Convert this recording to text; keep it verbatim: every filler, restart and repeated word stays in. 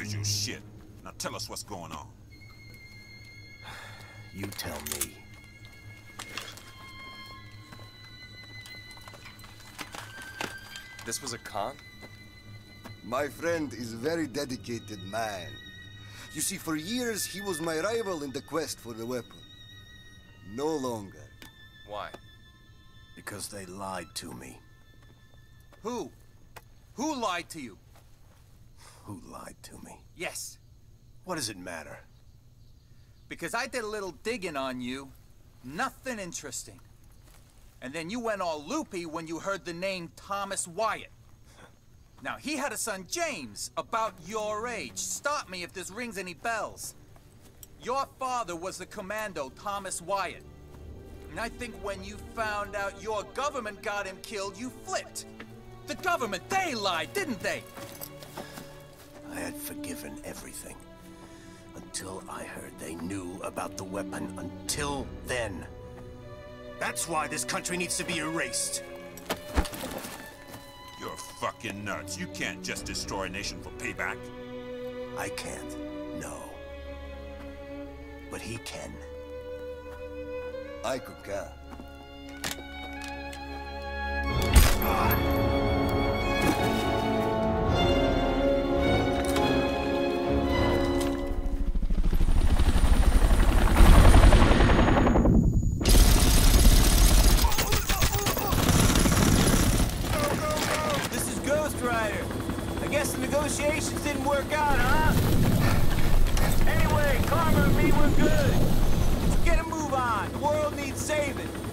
usual shit. Now tell us what's going on. You tell me. This was a con? My friend is a very dedicated man. You see, for years he was my rival in the quest for the weapon. No longer. Why? Because they lied to me. Who? Who lied to you? Who lied to me? Yes. What does it matter? Because I did a little digging on you. Nothing interesting. And then you went all loopy when you heard the name Thomas Wyatt. Now, he had a son, James, about your age. Stop me if this rings any bells. Your father was the commando, Thomas Wyatt. And I think when you found out your government got him killed, you flipped. The government, they lied, didn't they? I had forgiven everything. Until I heard they knew about the weapon. Until then. That's why this country needs to be erased. You're fucking nuts. You can't just destroy a nation for payback. I can't, no. But he can. I concur. This is Ghost Rider. I guess the negotiations didn't work out, huh? Anyway, Karma and me were good. So get a move on. The world needs saving.